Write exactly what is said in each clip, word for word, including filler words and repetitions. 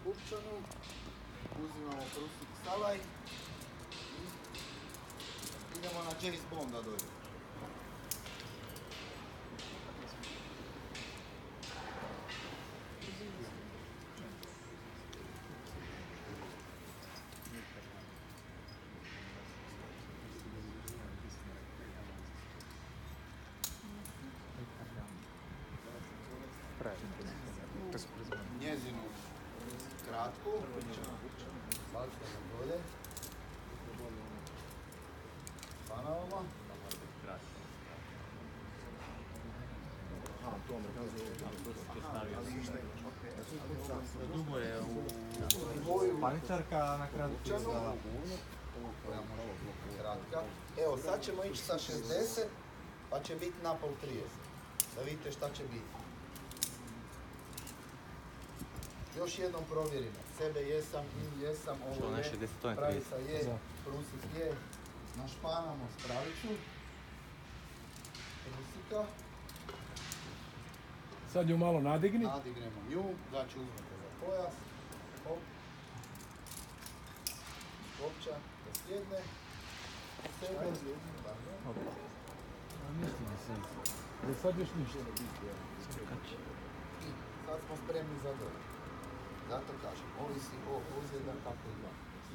pupčanu, uzimamo prusik salaj i idemo na James Bonda dolje. Njezinu kratku, bacamo dolje, panavamo. Dugo je u paničarka, na kratku je za... Kratka. Evo, sad ćemo ići sa šezdeset, pa će biti napol trideset. Da vidite šta će biti. Još jednom provjerimo. Sebe jesam, i jesam, ovo je, pravica je, prusik je. Našpanamo spravicu. Prusika. Sad ju malo nadigni. Nadignemo nju, znači uzmete za pojas. Hop. Kopča, da sjedne. Sebe. Da sad još ništa. I sad smo spremni za dolje. Zato kažem, ovisi o ozljeda kako ima.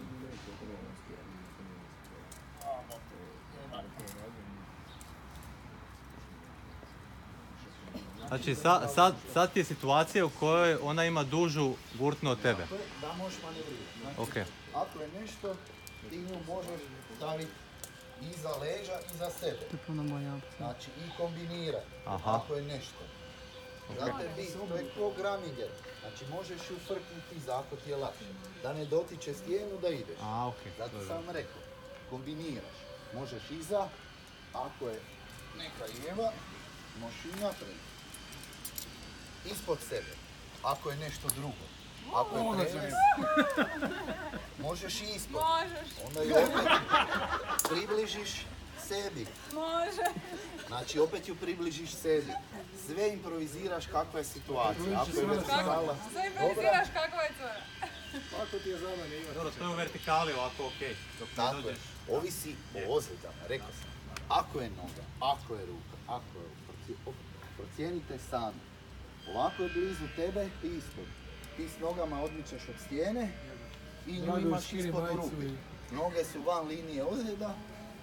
Znači sad, sad, sad je situacija u kojoj ona ima dužu gurtnu od tebe. Tako je, da možeš manevrirati. Znači, Okay. ako je nešto, ti nju možeš staviti iza leđa i za sebe. Znači i kombinirati. Aha. Ako je nešto. Zato je bit, to je ko graminger. Znači možeš ju frknuti iza ako ti je lakše. Da ne dotiče stijenu da ideš. A, okej. Zato sam rekao, kombiniraš. Možeš iza, ako je neka lijeva, možeš ju naprijed. Ispod sebe, ako je nešto drugo. Ako je prevez, možeš i ispod. Možeš. Onda ju opet približiš sebi. Može. Znači opet ju približiš sebi. Sve improviziraš kakva je situacija. Ako je vertikala... Sve improviziraš kakva je cura. Kako ti je za mene, Ivan? Dobro, to je u vertikali ovako okej. Dok ne Tako je. dođeš. Ovisi o ozljedama, rekao sam. Ako je noga, ako je ruka, ako je ruka, procijenite sami. Ovako je blizu tebe i ispod. Ti s nogama odmičeš od stijene i nju Drago, imaš širi ispod majicu ruke. i- Noge su van linije ozljeda,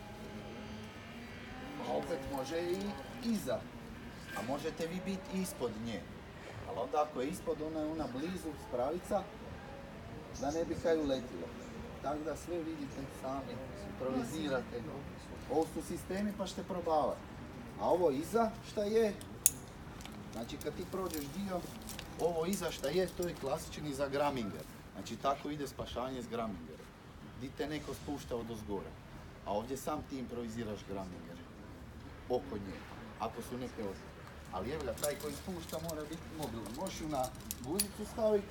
a opet može i iza. A možete vi biti ispod nje. Ali onda ako je ispod, ona je ona blizu, spravica, da ne bi kaj uletilo. Tako da sve vidite sami, improvizirate. Ovo su sistemi pa ćete probavati. A ovo iza šta je, znači kad ti prođeš dio, ovo iza šta je, to je klasični za graminger. Znači tako ide spašanje s gramingerom. Di te neko spušta od ozgora. A ovdje sam ti improviziraš graminger. Oko nje, ako su neke ozljede. Ali evo ga, taj koji spušta mora biti mobilan. Možeš ju na guzicu staviti,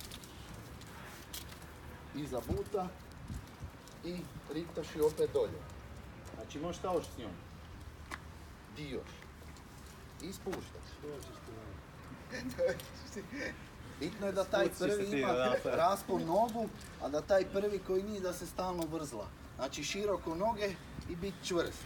iza buta i riktaš ju opet dolje. Znači možeš šta hoćeš s njom. Di još. I spuštaš. Bitno je da taj prvi ima raspon nogu, a da taj prvi koji nije da se stalno vrzla. Znači široko noge i biti čvrst.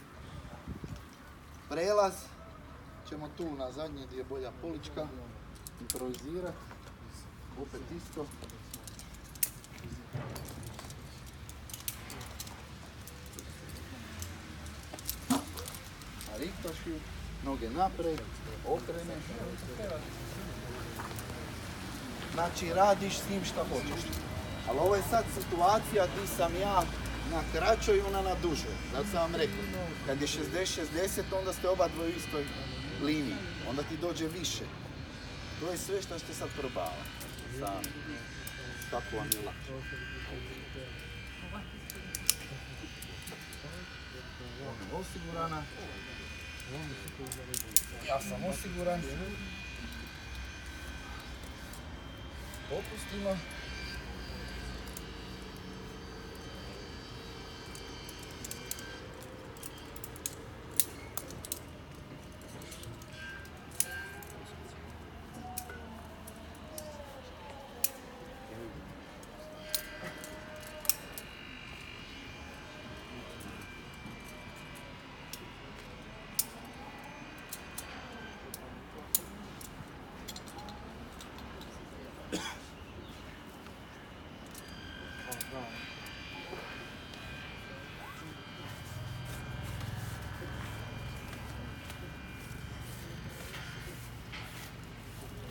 Prelaz ćemo tu na zadnje gdje je bolja polička improvizirati. Opet isto. A riktaš ju, noge napred, okreneš. Znači radiš s njim šta hoćeš. Ali ovo je sad situacija gdje sam ja na kraćoj i ona na dužoj. Zato sam vam rekao, kad je šezdeset šezdeset onda ste oba dvoje u istoj liniji. Onda ti dođe više. To je sve što ćete sad probavati. Sami. Kako vam je lakše. Ona osigurana. Ja sam osiguran. Popustimo.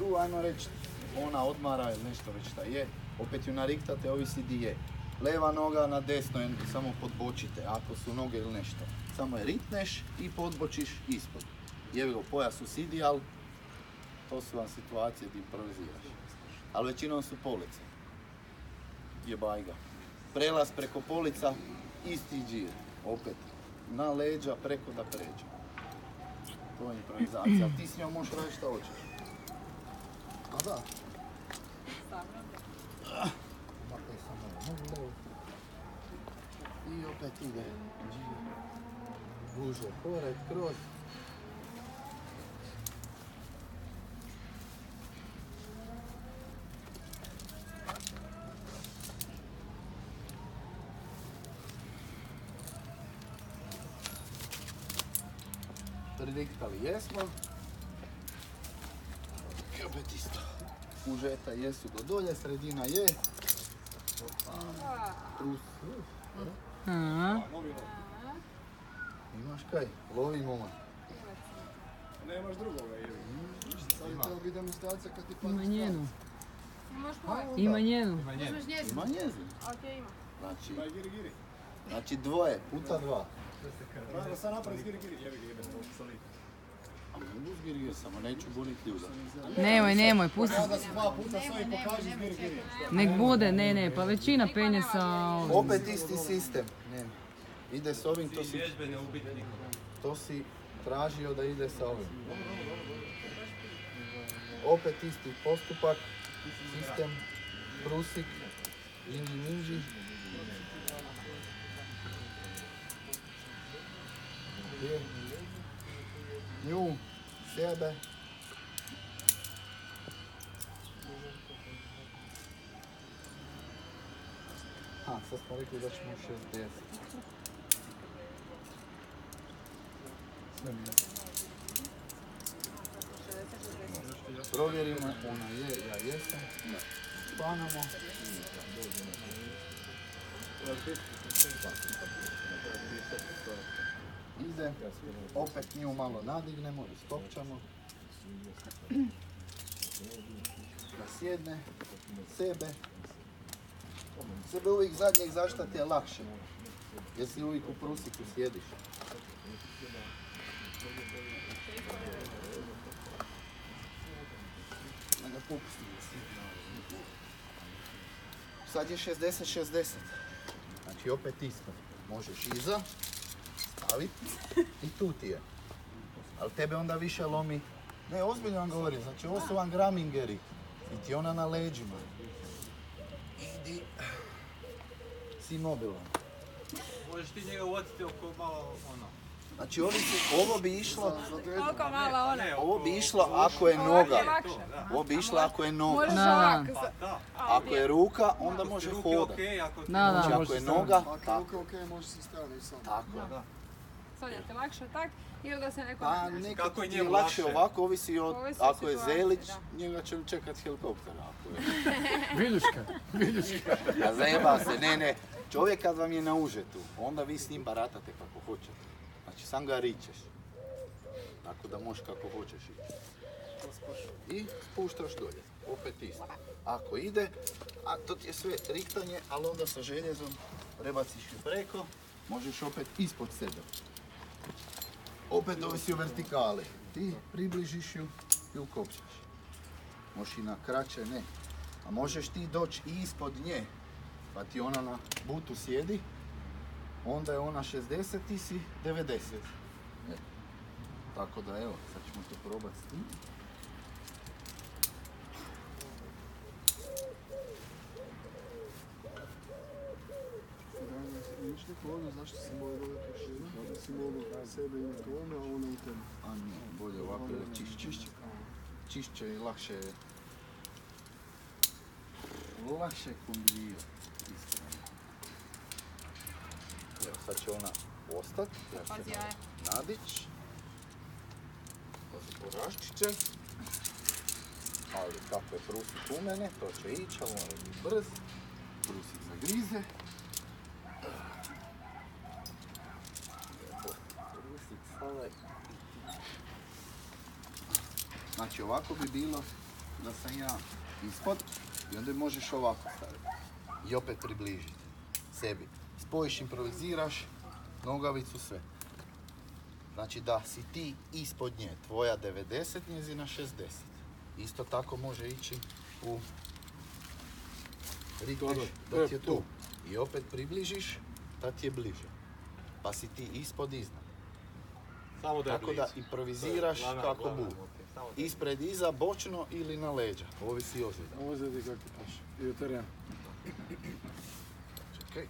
tu, ajmo reći, ona odmara ili nešto već šta je, opet ju nariktate, ovisi di je. Leva noga na desno, je samo podbočite, ako su noge ili nešto. Samo je ritneš i podbočiš ispod. Jevi go, pojas u sidijal, to su vam situacije gdje improviziraš. Ali većinom su police. Jebaj ga. Prelaz preko polica, isti džir. Opet, na leđa, preko da pređe. To je improvizacija, ali ti s njom možeš raditi šta hoćeš. A da. Makaj samo nogu. I opet ide džir. Guže pored, kroz. Prediktali jesmo. I opet isto. Užeta jesu do dolje, sredina je. Trus. Imaš kaj? Lovi momak. Nemaš drugoga, jevi. Sad je treba biti demonstracija kad ti Ima padne njenu. Imaš moj. Ima njenu. Ima njenu. Uzmeš njezin. Ima njezin. Ok, ima. Znači, Daj giri giri. znači dvoje, puta dva. Rano sad napravi giri giri. Jevi ga, jebe to soli. A mogu s girigir, samo neću buniti ljuda. Nemoj, nemoj, pusti. Da si dva puta stoji pokaži s giri giri. Nek bude, ne, ne, pa većina penje sa ovim. Opet isti sistem. Ne. Ide s ovim, to si, Vježbe ne ubiti nikoga. to si tražio da ide sa ovim. Opet isti postupak, sistem, prusik, inđi minđi. Je. Nju, sebe. A, sad smo rekli da ćemo šezdeset. Provjerimo, ona je, ja jesam. Spanamo. Ide, opet nju malo nadignemo i stopčamo. Da sjedne, sebe. Sebe uvijek zadnjeg, zašto ti je lakše? Jer si uvijek u prusiku sjediš. Da ga popustim. Sad je šezdeset šezdeset. Znači opet isto. Možeš iza staviti i tu ti je. Ali tebe onda više lomi. Ne, ozbiljno vam govorim. Znači ovo su vam gramingeri. I ti ona na leđima. Idi. Si mobilan. Možeš ti njega uvatiti oko malo ono. Znači ovi su, ovo bi išlo, Koliko mala ona. ovo bi išlo ako je Ovako je noga. lakše. Ovo bi išlo ako je noga. Možeš Da. ovak. Pa da. Ako je ruka, onda može Ruke hodati. okej, ako ti... Da, da. Znači ako je noga, Ako je tako. ruka ok, može se staviti sam. Tako. Da. Sonja, te lakše tak ili da se neko Pa napravi? nekad Kako je ti je njemu lakše lakše? ovako, ovisi od, Ovisi o ako je situaciji, Zelić, da. njega će čekat helikopter. Ako je. Viljuška, viljuška. A zajeba se, ne, ne. Čovjek kad vam je na užetu, onda vi s njim baratate kako hoćete. Znači sam ga ričeš. Tako da možeš kako hoćeš ići. I spuštaš dolje, opet isto. Ako ide, a to ti je sve riktanje, ali onda sa željezom prebaciš ju preko, možeš opet ispod sebe. Opet ovisi o vertikali. Ti približiš ju i ukopčaš. Možeš i na kraće, ne. A možeš ti doći i ispod nje, pa ti ona na butu sjedi, onda je ona šezdeset, ti si devedeset. E. Tako da evo, sad ćemo to probati s tim. Imaš neko ono zašto si mogu dobiti širinu? Da si mogu sebe imati ovome, a ona u tebi. A ne, bolje ovako jer je čišće. Čišće i lakše je... Lakše kombinirati. iskreno. Evo, sad će ona ostati, ja Pazi, ću jaje. nadić. To se poraščiće. Ali kako je prusik u mene, to će ići, ali mora biti brz. Prusik zagrize. Prusik ovaj. Znači ovako bi bilo da sam ja ispod i onda možeš ovako staviti. I opet približiti sebi. Spojiš, improviziraš, nogavicu, sve. Znači da si ti ispod nje, tvoja devedeset, njezina šezdeset. Isto tako može ići u rikneš da ti je tu. I opet približiš, da ti je bliže. Pa si ti ispod, iznad. Samo da je Tako blizu. da improviziraš To je glavna- kako glavna bude. motiv. Samo da je- Ispred, iza, bočno ili na leđa. Ovisi ozljeda. Ovo zadi kako ti paše. I u teren. Čekaj.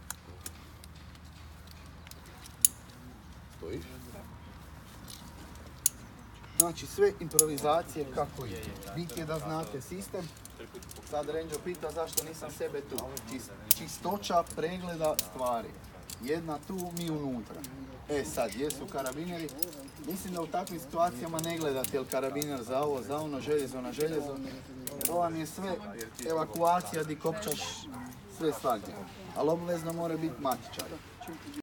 Stojiš. Znači sve improvizacije kako je. Bit je da znate sistem. Sad Renđo pita zašto nisam sebe tu. Čist- čistoća pregleda stvari. Jedna tu, mi unutra. E sad, jesu karabineri? Mislim da u takvim situacijama ne gledate jel karabiner za ovo, za ono, željezo na željezo. To vam je sve evakuacija di kopčaš sve svagdje. Ali obvezno mora biti matičar.